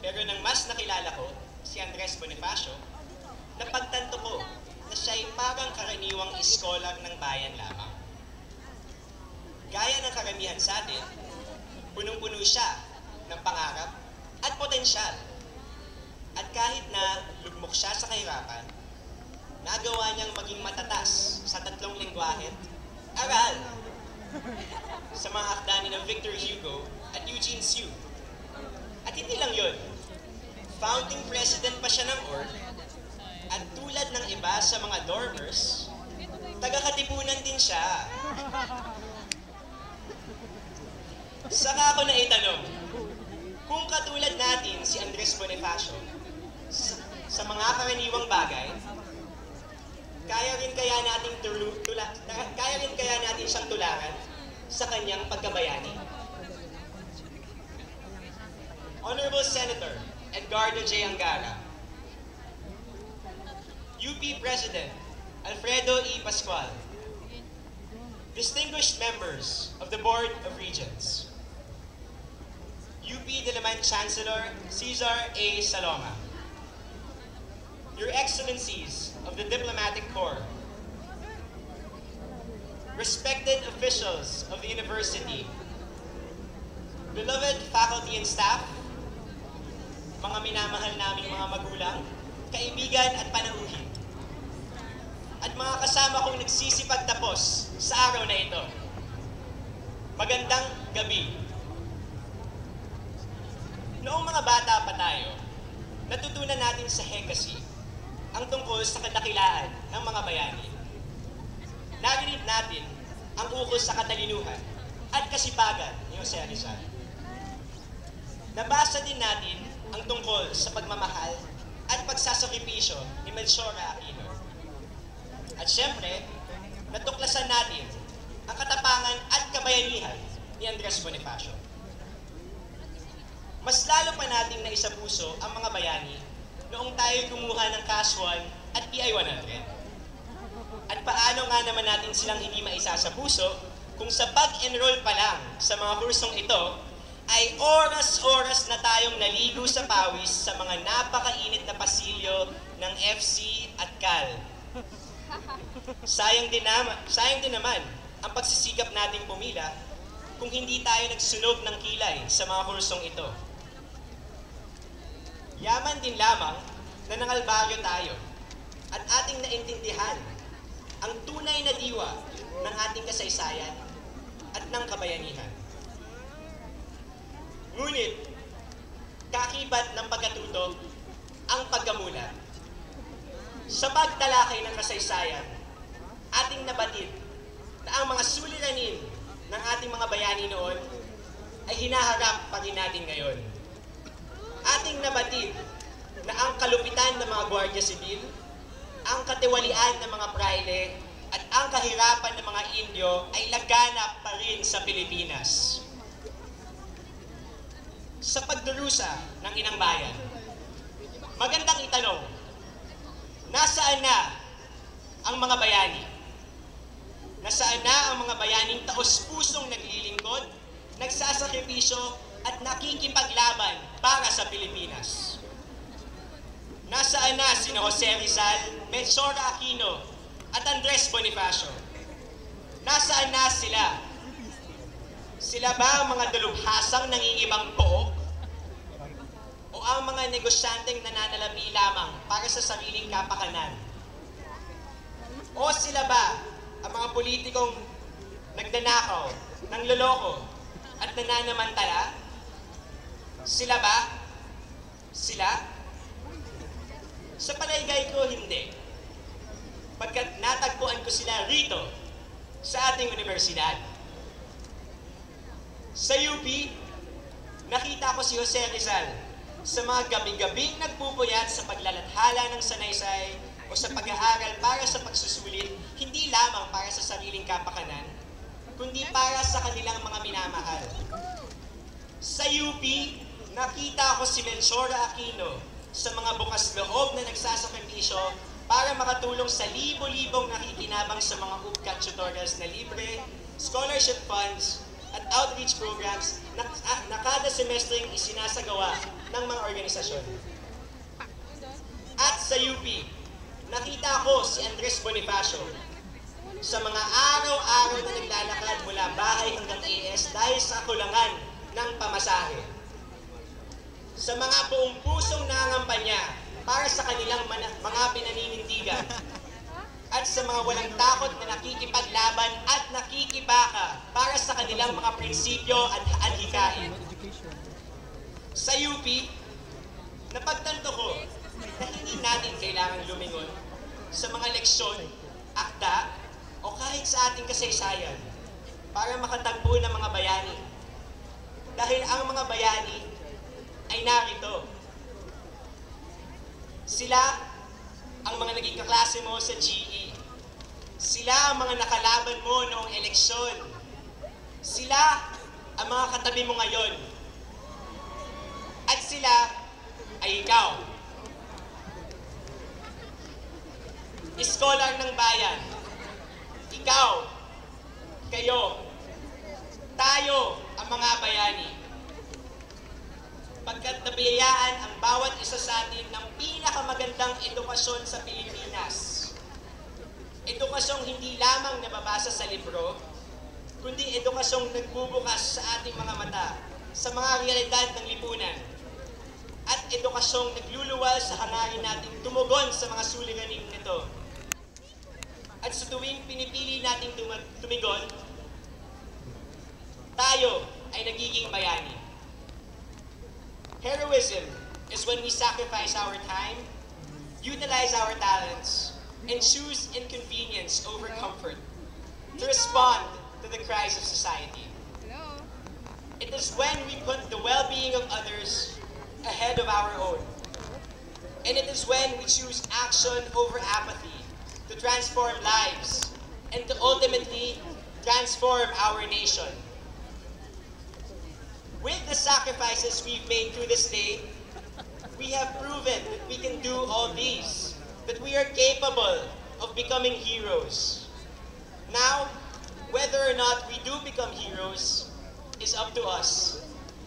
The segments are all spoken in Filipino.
Pero nang mas nakilala ko si Andres Bonifacio, napagtanto ko na siya ay parang karaniwang iskolar ng bayan lamang. Gaya ng karamihan sa atin, punong-puno siya ng pangarap at potensyal. At kahit na lugmok siya sa kahirapan, nagawa niyang maging matatas sa 3 lengguwahe, aral, sa mga akda ni ng Victor Hugo at Eugene Sue. At hindi lang yun, founding president pa siya ng ORG, at tulad ng iba sa mga dormers, taga-Katipunan din siya. Saka ako naitanong, kung katulad natin si Andres Bonifacio, sa mga karaniwang bagay, kaya rin kaya natin siyang tularan sa kanyang pagkabayani. Honorable Senator Edgardo J. Angara, UP President Alfredo E. Pascual, distinguished members of the Board of Regents, UP Diliman Chancellor Cesar A. Saloma, Your Excellencies of the Diplomatic Corps, respected officials of the university, beloved faculty and staff, mga minamahal naming mga magulang, kaibigan at panauhin, at mga kasama kong nagsisipagtapos sa araw na ito. Magandang gabi. Noong mga bata pa tayo, natutunan natin sa Hekasi ang tungkol sa kadakilaan ng mga bayani. Narinig natin ang ukol sa katalinuhan at kasipagan ni Jose Rizal. Nabasa din natin ang tungkol sa pagmamahal at pagsasakripisyo ni Melchor Aquino. At syempre, natuklasan natin ang katapangan at kabayanihan ni Andres Bonifacio. Mas lalo pa nating naisapuso ang mga bayani noong tayo kumuha ng CAS-1 at PI-100. At paano nga naman natin silang hindi maisa sa puso kung sa pag-enroll pa lang sa mga kursong ito ay oras-oras na tayong naligo sa pawis sa mga napakainit na pasilyo ng FC at CAL. Sayang din naman ang pagsisikap nating pumila kung hindi tayo nagsunog ng kilay sa mga kursong ito. Yaman din lamang na nangalbaryo tayo at ating naintindihan ang tunay na diwa ng ating kasaysayan at ng kabayanihan. Ngunit, kakibat ng pagkatuto ang pagkamulat. Sa pagtalakay ng kasaysayan, ating nabatid na ang mga suliranin ng ating mga bayani noon ay hinaharap pa rin natin ngayon. Ating nabatid na ang kalupitan ng mga Guardia Civil, ang katiwalian ng mga praile, at ang kahirapan ng mga Indio ay laganap pa rin sa Pilipinas. Sa pagdurusa ng inang bayan, magandang itanong, nasaan na ang mga bayani? Nasaan na ang mga bayaning taos-pusong naglilingkod, nagsasakripisyo, at nakikipaglaban para sa Pilipinas? Nasaan na sina Jose Rizal, Melchor Aquino, at Andres Bonifacio? Nasaan na sila? Sila ba ang mga dalubhasang nangingibang pook? O ang mga negosyanteng nananalapi lamang para sa sariling kapakanan? O sila ba ang mga politikong nagdanakaw, nangloloko, at nananamantala? Sila ba? Sila? Sa palaygay ko, hindi. Pagkat natagpuan ko sila rito sa ating universidad. Sa UP, nakita ko si Jose Rizal sa mga gabi-gabing nagpupuyat sa paglalathala ng sanaysay o sa pag-aaral para sa pagsusulit, hindi lamang para sa sariling kapakanan, kundi para sa kanilang mga minamahal. Sa UP, nakita ko si Melchor Aquino sa mga bukas loob na nagsasakripisyo para makatulong sa libo-libong nakikinabang sa mga UPCAT tutorials na libre, scholarship funds, at outreach programs na kada semestreng isinasagawa ng ng mga organisasyon. At sa UP, nakita ko si Andres Bonifacio sa mga araw-araw na naglalakad mula bahay hanggang AS dahil sa kulangan ng pamasahe. Sa mga buong pusong nangangampanya para sa kanilang mga pinaninindigan at sa mga walang takot na nakikipaglaban at nakikibaka para sa kanilang mga prinsipyo at adhikain. Sa UP, napagtanto ko na hindi natin kailangan lumingon sa mga leksyon, akda, o kahit sa ating kasaysayan para makatagpo ng mga bayani. Dahil ang mga bayani ay narito. Sila ang mga naging kaklase mo sa GE. Sila ang mga nakalaban mo noong eleksyon. Sila ang mga katabi mo ngayon. At sila ay ikaw. Iskolar ng bayan. Ikaw, kayo, tayo ang mga bayani. Pagkat nabiyayaan ang bawat isa sa atin ng pinakamagandang edukasyon sa Pilipinas. Edukasyong hindi lamang nababasa sa libro, kundi edukasyong nagbubukas sa ating mga mata sa mga realidad ng lipunan. At edukasyong nagluluwal sa hangarin nating tumugon sa mga suliraning nito. At sa tuwing pinipili nating tumigon, tayo ay nagiging bayani. Heroism is when we sacrifice our time, utilize our talents, and choose inconvenience over comfort to respond to the cries of society. It is when we put the well-being of others ahead of our own. And it is when we choose action over apathy to transform lives and to ultimately transform our nation. With the sacrifices we've made through this day, we have proven that we can do all these, that we are capable of becoming heroes. Now, whether or not we do become heroes is up to us.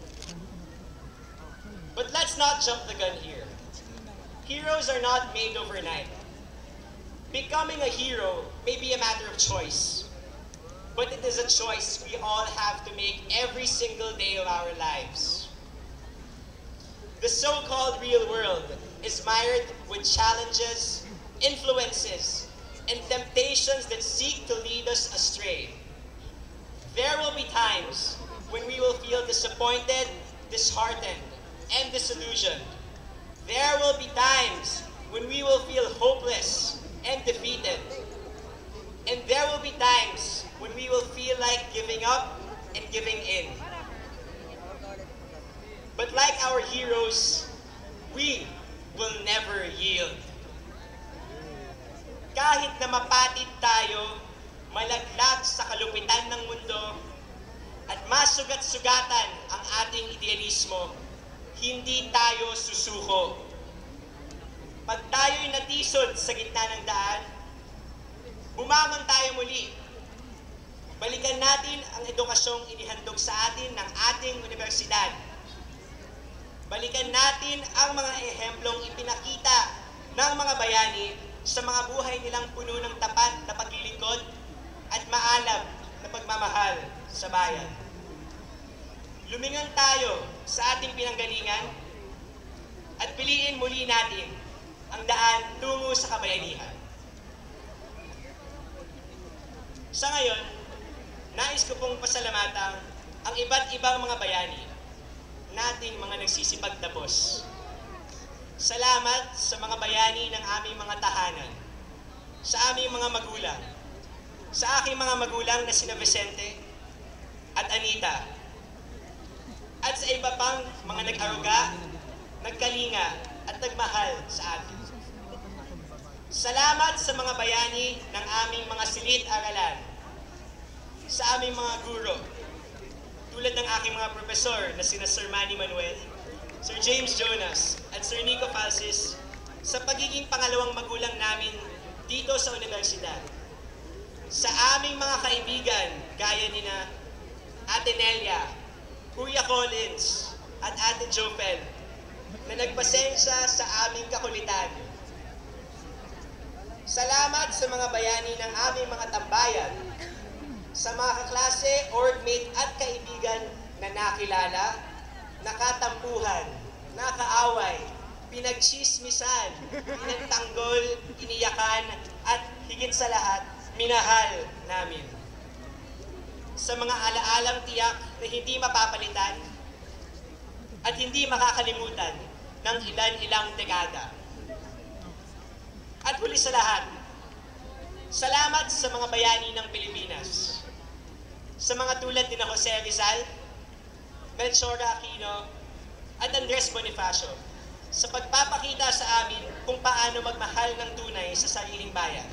But let's not jump the gun here. Heroes are not made overnight. Becoming a hero may be a matter of choice, but it is a choice we all have to make every single day of our lives. The so-called real world is mired with challenges, influences, and temptations that seek to lead us astray. There will be times when we will feel disappointed, disheartened, and disillusioned. There will be times when we will feel hopeless and defeated. And there will be times when we will feel like giving up and giving in. But like our heroes, we will never yield. Kahit na mapatid tayo, malaglag sa kalupitan ng mundo, at masugat-sugatan ang ating idealismo, hindi tayo susuko. Pag tayo'y natisod sa gitna ng daan, bumangon tayo muli. Balikan natin ang edukasyong inihandog sa atin ng ating universidad. Balikan natin ang mga ehemplong ipinakita ng mga bayani sa mga buhay nilang puno ng tapat na paglilingkod at maalab na pagmamahal sa bayan. Lumingon tayo sa ating pinanggalingan at piliin muli natin ang daan tungo sa kabayanihan. Sa ngayon, nais ko pong pasalamatan ang iba't ibang mga bayani nating mga nagsisipagtapos. Salamat sa mga bayani ng aming mga tahanan, sa aming mga magulang, sa aking mga magulang na sina Vicente at Anita, at sa iba pang mga nag-aruga, nagkalinga at nagmahal sa atin. Salamat sa mga bayani ng aming mga silid-aralan, sa aming mga guro, tulad ng aking mga profesor na sina Sir Manny Manuel, Sir James Jonas, at Sir Nico Falsis, sa pagiging pangalawang magulang namin dito sa universidad. Sa aming mga kaibigan, gaya ni na Ate Nelia, Kuya Collins, at Ate Jopel, pasensya sa aming kakulitan. Salamat sa mga bayani ng aming mga tambayan, sa mga kaklase, orgmate at kaibigan na nakilala, nakatampuhan, nakaaway, pinagchismisan, pinagtanggol, iniyakan, at higit sa lahat, minahal namin. Sa mga alaalang tiyak na hindi mapapalitan at hindi makakalimutan ng ilan-ilang dekada. At huli sa lahat, salamat sa mga bayani ng Pilipinas. Sa mga tulad ni Jose Rizal, Melchor Aquino, at Andres Bonifacio, sa pagpapakita sa amin kung paano magmahal ng tunay sa sariling bayan.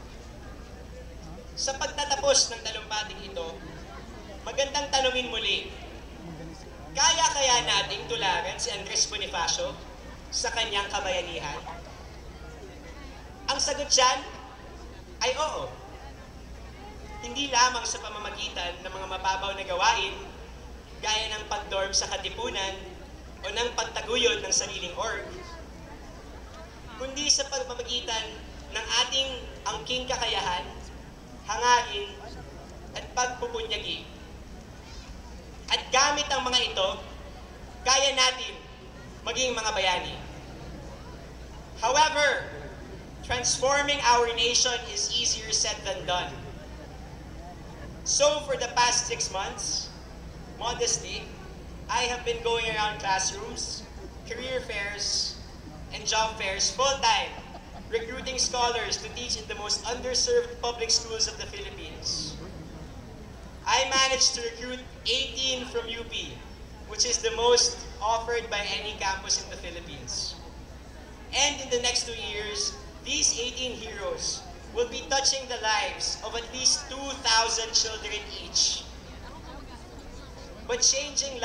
Sa pagtatapos ng talumpating ito, magandang tanungin muli, kaya nating tularan si Andres Bonifacio sa kanyang kabayanihan? Ang sagot dyan ay oo. Hindi lamang sa pamamagitan ng mga mababaw na gawain, gaya ng pagdorm sa katipunan o ng pagtaguyod ng sariling org, kundi sa pamamagitan ng ating angking kakayahan, hangarin, at pagpupunyagi. At gamit ang mga ito, kaya natin maging mga bayani. However, transforming our nation is easier said than done. So for the past 6 months, modestly, I have been going around classrooms, career fairs, and job fairs full-time, recruiting scholars to teach in the most underserved public schools of the Philippines. I managed to recruit 18 from UP, which is the most offered by any campus in the Philippines. And in the next 2 years, these 18 heroes will be touching the lives of at least 2,000 children each. But changing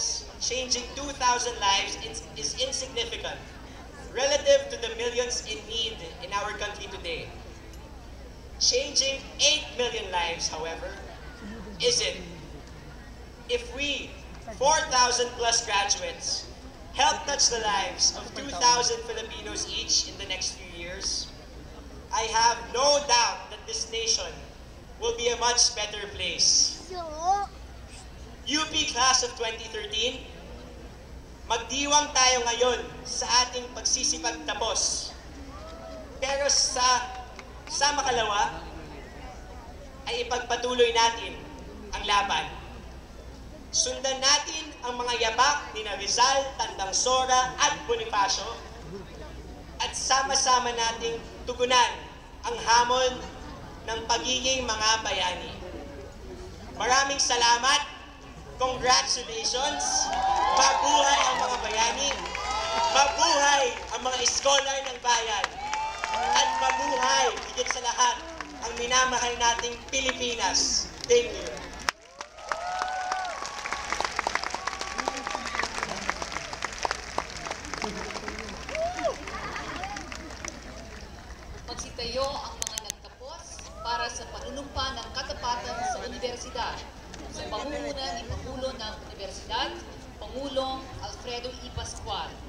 2,000 lives is insignificant relative to the millions in need in our country today. Changing 8 million lives, however, isn't. If we, 4,000 plus graduates, help touch the lives of 2,000 Filipinos each in the next few years, I have no doubt that this nation will be a much better place. UP Class of 2013, magdiwang tayo ngayon sa ating pagsisipagtapos. Pero sa makalawa, ay ipagpatuloy natin ang laban. Sundan natin ang mga yabak ni Rizal, Tandangsora at Bonifacio at sama-sama nating tugunan ang hamon ng pagiging mga bayani. Maraming salamat, congratulations, mabuhay ang mga bayani, mabuhay ang mga scholar ng bayan, at mabuhay, higit sa lahat, ang minamahal nating Pilipinas. Thank you. Magsitayo ang mga nagtapos para sa panunumpa ng katapatan sa universidad sa pangunguna ni Pangulo ng Universidad, Pangulong Alfredo E. Pascual.